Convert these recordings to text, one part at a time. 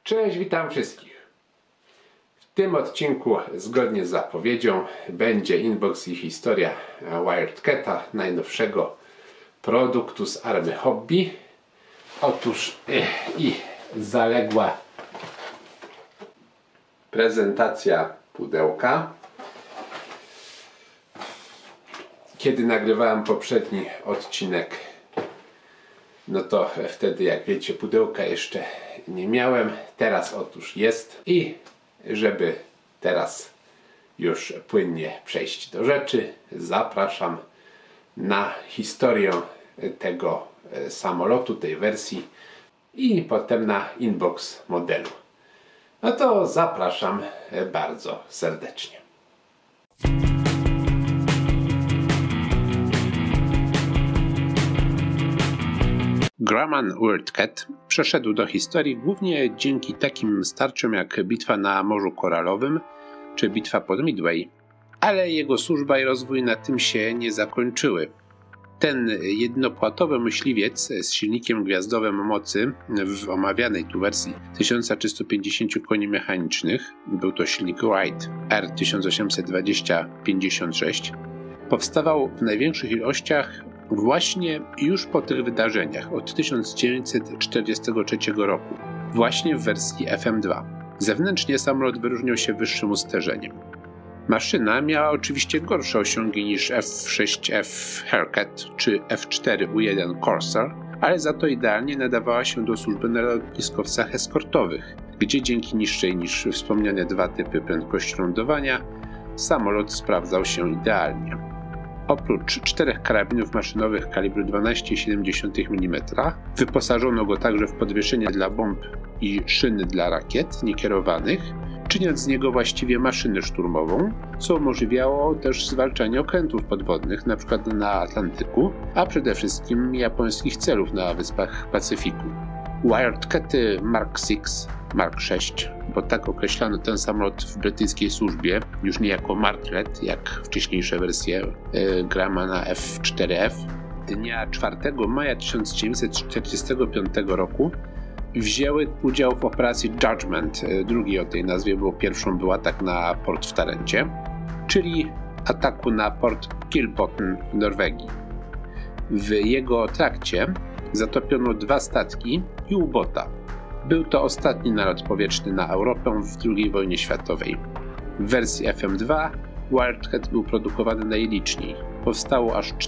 Cześć, witam wszystkich. W tym odcinku, zgodnie z zapowiedzią, będzie unbox i historia WiredCata, najnowszego produktu z Army Hobby. Otóż i zaległa prezentacja pudełka. Kiedy nagrywałem poprzedni odcinek, no to wtedy, jak wiecie, pudełka jeszcze nie miałem. Teraz otóż jest. I żeby teraz już płynnie przejść do rzeczy, zapraszam na historię tego samolotu, tej wersji i potem na unbox modelu. No to zapraszam bardzo serdecznie. Grumman WiredCat przeszedł do historii głównie dzięki takim starciom jak bitwa na Morzu Koralowym czy bitwa pod Midway, ale jego służba i rozwój na tym się nie zakończyły. Ten jednopłatowy myśliwiec z silnikiem gwiazdowym mocy w omawianej tu wersji 1350 koni mechanicznych, był to silnik Wright R1820-56, powstawał w największych ilościach właśnie już po tych wydarzeniach od 1943 roku, właśnie w wersji FM2. Zewnętrznie samolot wyróżniał się wyższym usterzeniem. Maszyna miała oczywiście gorsze osiągi niż F-6F Hellcat czy F-4U1 Corsair, ale za to idealnie nadawała się do służby na lotniskowcach eskortowych, gdzie dzięki niższej niż wspomniane dwa typy prędkości lądowania samolot sprawdzał się idealnie. Oprócz 4 karabinów maszynowych kalibru 12,7 mm wyposażono go także w podwieszenie dla bomb i szyny dla rakiet niekierowanych, czyniąc z niego właściwie maszynę szturmową, co umożliwiało też zwalczanie okrętów podwodnych, np. na Atlantyku, a przede wszystkim japońskich celów na wyspach Pacyfiku. WiredCaty Mark VI, Mark VI, bo tak określano ten samolot w brytyjskiej służbie, już nie jako Martlet, jak wcześniejsze wersje Grummana F-4F. Dnia 4 maja 1945 roku wzięły udział w operacji Judgment, drugiej o tej nazwie, bo pierwszą był atak na port w Tarencie, czyli ataku na port Kilbotn w Norwegii. W jego trakcie zatopiono 2 statki i U-bota. Był to ostatni nalot powietrzny na Europę w II wojnie światowej. W wersji FM2 WiredCat był produkowany najliczniej. Powstało aż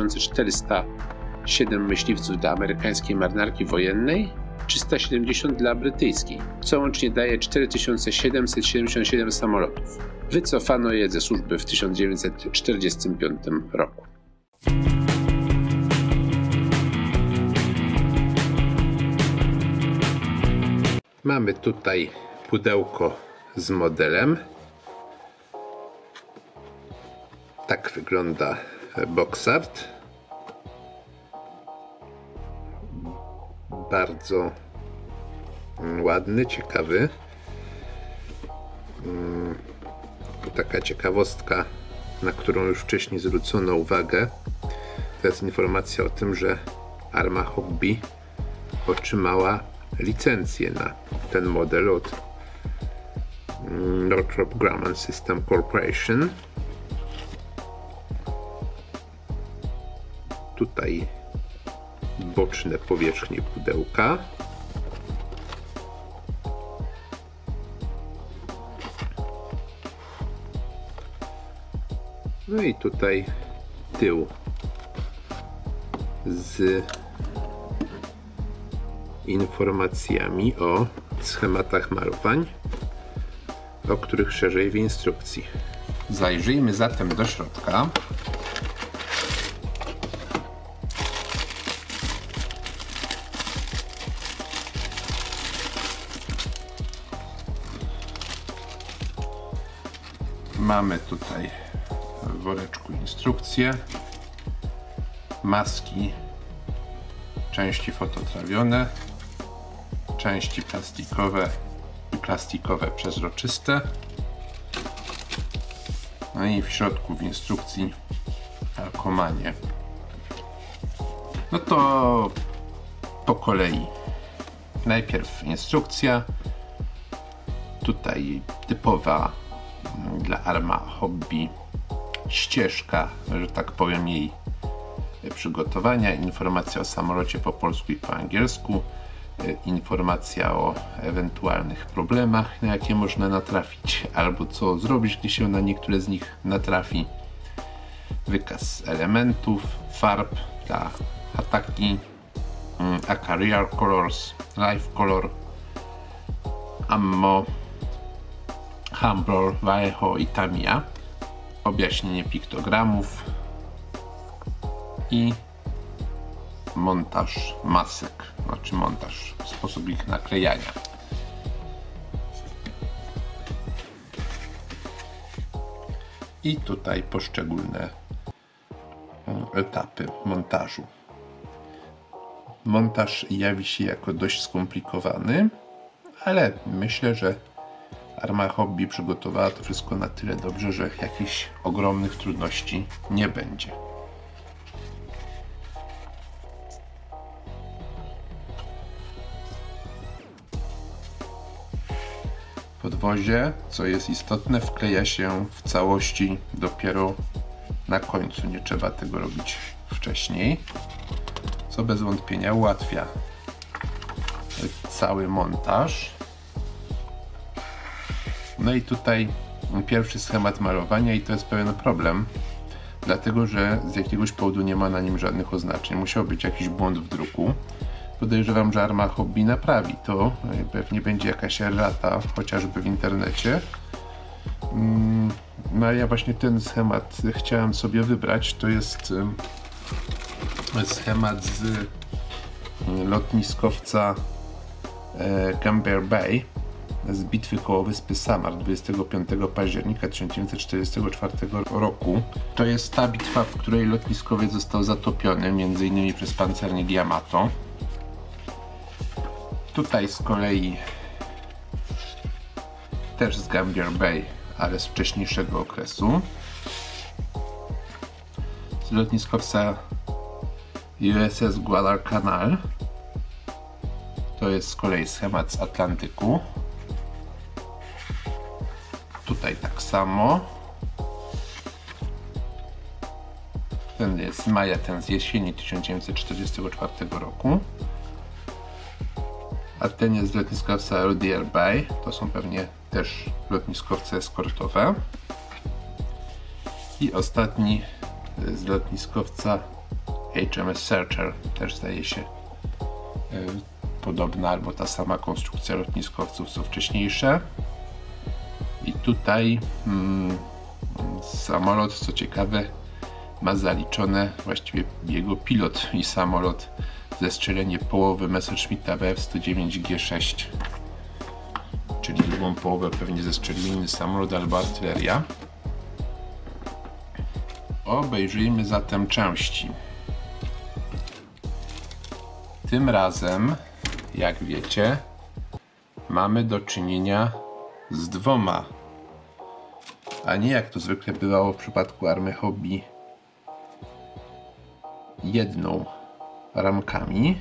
4407 myśliwców dla amerykańskiej marynarki wojennej, 370 dla brytyjskiej, co łącznie daje 4777 samolotów. Wycofano je ze służby w 1945 roku. Mamy tutaj pudełko z modelem. Tak wygląda box art. Bardzo ładny, ciekawy. Taka ciekawostka, na którą już wcześniej zwrócono uwagę. To jest informacja o tym, że Arma Hobby otrzymała licencję na ten model od Northrop Grumman System Corporation. Tutaj boczne powierzchnie pudełka. No i tutaj tył z informacjami o schematach malowań, o których szerzej w instrukcji. Zajrzyjmy zatem do środka. Mamy tutaj w woreczku instrukcje, maski, części fototrawione, części plastikowe i plastikowe przezroczyste. No i w środku w instrukcji Alkomanie. No to po kolei. Najpierw instrukcja, Tutaj typowa dla Arma Hobby ścieżka, że tak powiem, jej przygotowania, informacja o samolocie po polsku i po angielsku, informacja o ewentualnych problemach, na jakie można natrafić, albo co zrobić, gdy się na niektóre z nich natrafi, wykaz elementów, farb dla Hataki, a career colors, life color, ammo, Humbrol, Vallejo i Tamiya, objaśnienie piktogramów i montaż masek, znaczy montaż, sposób ich naklejania. I tutaj poszczególne etapy montażu. Montaż jawi się jako dość skomplikowany, ale myślę, że Arma Hobby przygotowała to wszystko na tyle dobrze, że jakichś ogromnych trudności nie będzie. Podwozie, co jest istotne, wkleja się w całości dopiero na końcu. Nie trzeba tego robić wcześniej, co bez wątpienia ułatwia cały montaż. No i tutaj pierwszy schemat malowania i to jest pewien problem, dlatego że z jakiegoś powodu nie ma na nim żadnych oznaczeń. Musiał być jakiś błąd w druku. Podejrzewam, że Arma Hobby naprawi to. Pewnie będzie jakaś errata, chociażby w internecie. No a ja właśnie ten schemat chciałem sobie wybrać. To jest schemat z lotniskowca Gambier Bay z bitwy koło wyspy Samar 25 października 1944 roku. To jest ta bitwa, w której lotniskowiec został zatopiony m.in. przez pancernik Yamato. Tutaj z kolei też z Gambier Bay, ale z wcześniejszego okresu. Z lotniskowca USS Guadalcanal. To jest z kolei schemat z Atlantyku. Tutaj tak samo. Ten jest z maja, ten z jesieni 1944 roku. A ten jest z lotniskowca Rudder Bay. To są pewnie też lotniskowce eskortowe. I ostatni z lotniskowca HMS Searcher. Też zdaje się podobna albo ta sama konstrukcja lotniskowców co wcześniejsze. I tutaj samolot, co ciekawe, ma zaliczone właściwie jego pilot i samolot zestrzelenie połowy Messerschmitta Bf-109 G6, czyli drugą połowę pewnie zestrzelił inny samolot albo artyleria. Obejrzyjmy zatem części. Tym razem, jak wiecie, mamy do czynienia z dwoma, a nie jak to zwykle bywało w przypadku Army Hobby, jedną ramkami.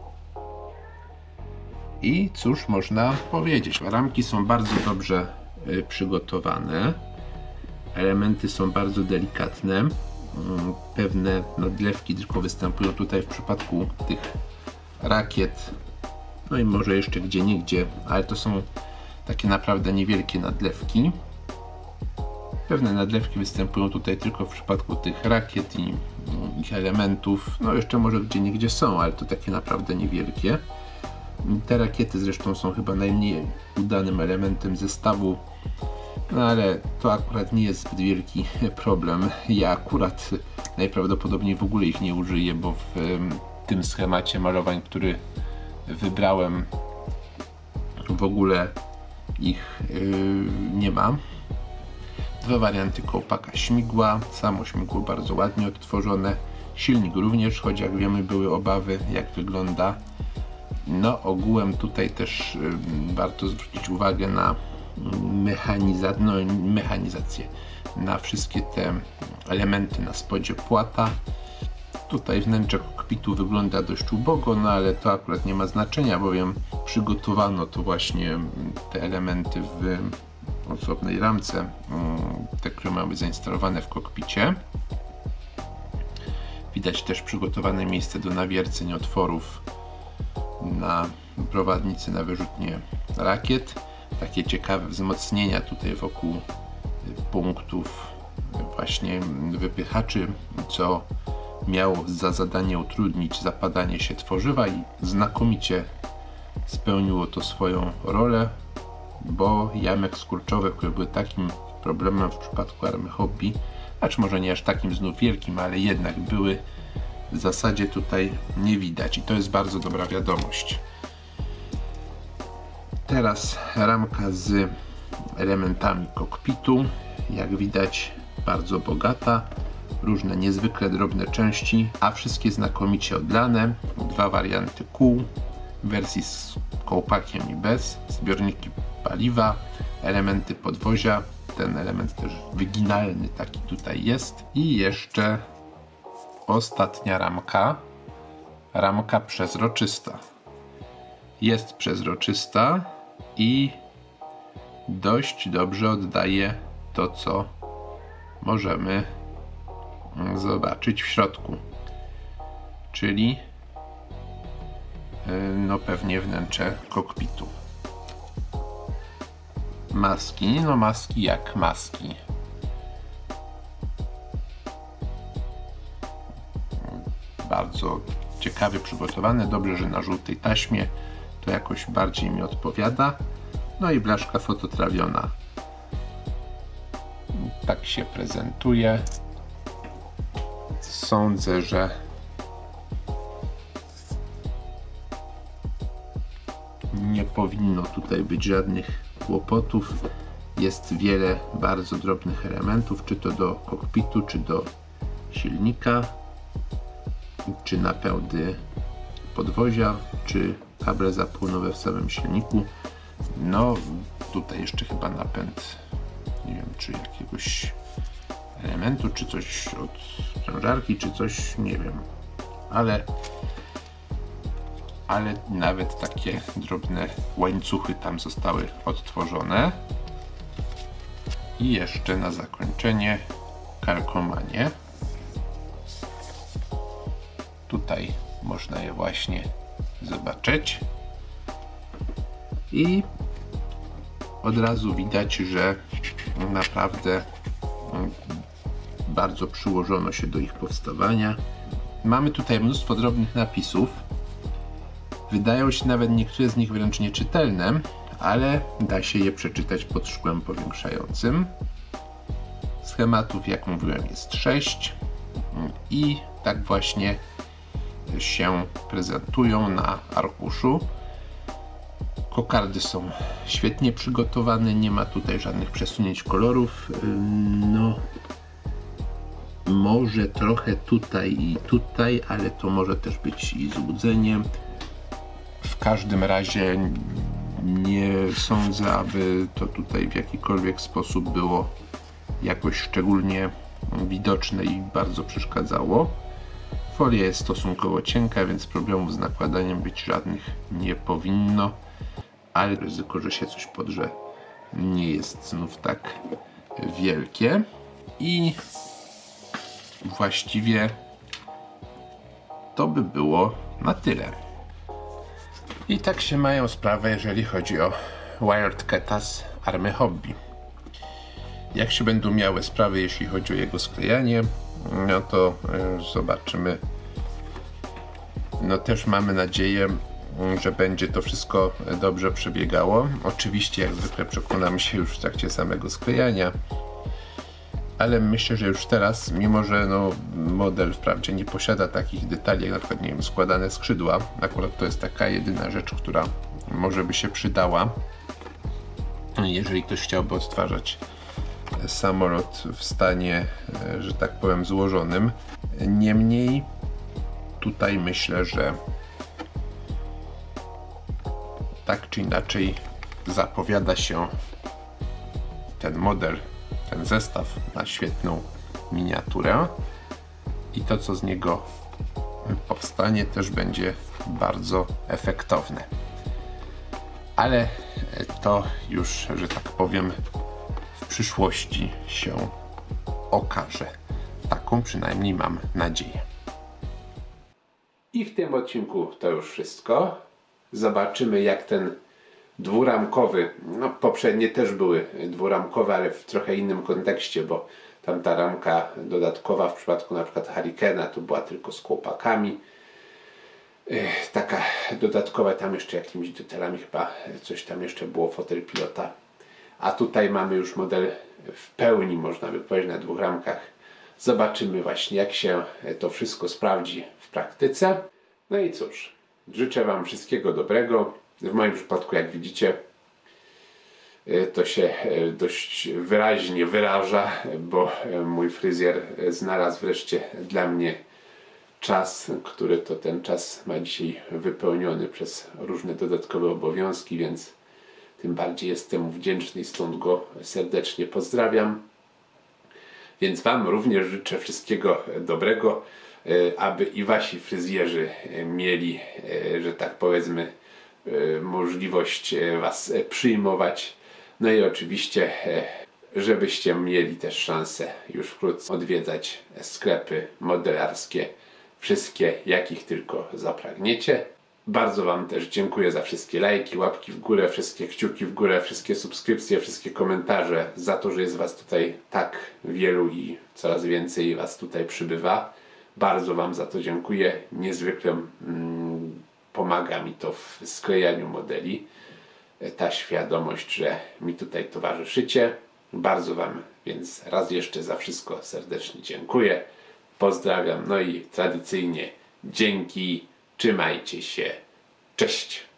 I cóż można powiedzieć? Ramki są bardzo dobrze przygotowane. Elementy są bardzo delikatne. Pewne nadlewki tylko występują tutaj w przypadku tych rakiet. No i może jeszcze gdzieniegdzie, ale to są takie naprawdę niewielkie nadlewki. Pewne nadlewki występują tutaj tylko w przypadku tych rakiet i ich elementów. No jeszcze może gdzieniegdzie są, ale to takie naprawdę niewielkie. Te rakiety zresztą są chyba najmniej udanym elementem zestawu. No ale to akurat nie jest zbyt wielki problem. Ja akurat najprawdopodobniej w ogóle ich nie użyję, bo w tym schemacie malowań, który wybrałem, w ogóle ich nie ma. Dwa warianty kołpaka śmigła. Samo śmigło bardzo ładnie odtworzone. Silnik również, choć jak wiemy były obawy, jak wygląda. No ogółem tutaj też warto zwrócić uwagę na mechanizację, na wszystkie te elementy na spodzie płata. Tutaj wnętrze kokpitu wygląda dość ubogo, no ale to akurat nie ma znaczenia, bowiem przygotowano to właśnie te elementy w osobnej ramce, te, które mamy zainstalowane w kokpicie. Widać też przygotowane miejsce do nawierceń otworów na prowadnicy na wyrzutnie rakiet. Takie ciekawe wzmocnienia tutaj wokół punktów właśnie wypychaczy, co miało za zadanie utrudnić zapadanie się tworzywa i znakomicie spełniło to swoją rolę, bo jamy skurczowe, które były takim problemem w przypadku Army Hobby, acz może nie aż takim znów wielkim, ale jednak były, w zasadzie tutaj nie widać i to jest bardzo dobra wiadomość. Teraz ramka z elementami kokpitu, jak widać bardzo bogata, różne niezwykle drobne części, a wszystkie znakomicie odlane. Dwa warianty kół w wersji z kołpakiem i bez, zbiorniki paliwa, elementy podwozia, ten element też wyginalny taki tutaj jest i jeszcze ostatnia ramka przezroczysta. Jest przezroczysta i dość dobrze oddaje to, co możemy zobaczyć w środku, czyli no pewnie wnętrze kokpitu. Maski, no maski jak maski. Bardzo ciekawie przygotowane, dobrze, że na żółtej taśmie, to jakoś bardziej mi odpowiada. No i blaszka fototrawiona. Tak się prezentuje. Sądzę, że nie powinno tutaj być żadnych kłopotów. Jest wiele bardzo drobnych elementów, czy to do kokpitu, czy do silnika, czy napędy podwozia, czy kable zapłonowe w samym silniku. No tutaj jeszcze chyba napęd, nie wiem, czy jakiegoś elementu, czy coś od sprężarki, czy coś, nie wiem, ale nawet takie drobne łańcuchy tam zostały odtworzone. I jeszcze na zakończenie kalkomanie. Tutaj można je właśnie zobaczyć i od razu widać, że naprawdę bardzo przyłożono się do ich powstawania. Mamy tutaj mnóstwo drobnych napisów. Wydają się nawet niektóre z nich wręcz nieczytelne, ale da się je przeczytać pod szkłem powiększającym. Schematów, jak mówiłem, jest 6 i tak właśnie się prezentują na arkuszu. Kokardy są świetnie przygotowane, nie ma tutaj żadnych przesunięć kolorów. No, może trochę tutaj i tutaj, ale to może też być i złudzenie. W każdym razie nie sądzę, aby to tutaj w jakikolwiek sposób było jakoś szczególnie widoczne i bardzo przeszkadzało. Folia jest stosunkowo cienka, więc problemów z nakładaniem być żadnych nie powinno, ale ryzyko, że się coś podrze, nie jest znów tak wielkie. I właściwie to by było na tyle. I tak się mają sprawę, jeżeli chodzi o WiredCata z Army Hobby. Jak się będą miały sprawy, jeśli chodzi o jego sklejanie, no to zobaczymy. No też mamy nadzieję, że będzie to wszystko dobrze przebiegało. Oczywiście jak zwykle przekonamy się już w trakcie samego sklejania, ale myślę, że już teraz, mimo że no, model wprawdzie nie posiada takich detali jak na przykład, nie wiem, składane skrzydła, akurat to jest taka jedyna rzecz, która może by się przydała, jeżeli ktoś chciałby odtwarzać samolot w stanie, że tak powiem, złożonym. Niemniej tutaj myślę, że tak czy inaczej zapowiada się ten model, ten zestaw na świetną miniaturę i to, co z niego powstanie, też będzie bardzo efektowne. Ale to już, że tak powiem, w przyszłości się okaże. Taką przynajmniej mam nadzieję. I w tym odcinku to już wszystko. Zobaczymy, jak ten dwuramkowy, no poprzednie też były dwuramkowe, ale w trochę innym kontekście, bo tamta ramka dodatkowa w przypadku na przykład Hurricana tu była tylko z chłopakami. Taka dodatkowa, tam jeszcze jakimiś detalami chyba coś tam jeszcze było, fotel pilota. A tutaj mamy już model w pełni, można by powiedzieć, na dwóch ramkach. Zobaczymy właśnie, jak się to wszystko sprawdzi w praktyce. No i cóż, życzę Wam wszystkiego dobrego. W moim przypadku, jak widzicie, to się dość wyraźnie wyraża, bo mój fryzjer znalazł wreszcie dla mnie czas, który to ten czas ma dzisiaj wypełniony przez różne dodatkowe obowiązki, więc tym bardziej jestem mu wdzięczny i stąd go serdecznie pozdrawiam. Więc Wam również życzę wszystkiego dobrego, aby i Wasi fryzjerzy mieli, że tak powiedzmy, możliwość Was przyjmować. No i oczywiście, żebyście mieli też szansę już wkrótce odwiedzać sklepy modelarskie, wszystkie, jakich tylko zapragniecie. Bardzo Wam też dziękuję za wszystkie lajki, łapki w górę, wszystkie kciuki w górę, wszystkie subskrypcje, wszystkie komentarze, za to, że jest Was tutaj tak wielu i coraz więcej Was tutaj przybywa. Bardzo Wam za to dziękuję. Niezwykle pomaga mi to w sklejaniu modeli. Ta świadomość, że mi tutaj towarzyszycie. Bardzo Wam więc raz jeszcze za wszystko serdecznie dziękuję. Pozdrawiam, no i tradycyjnie dzięki, trzymajcie się, cześć!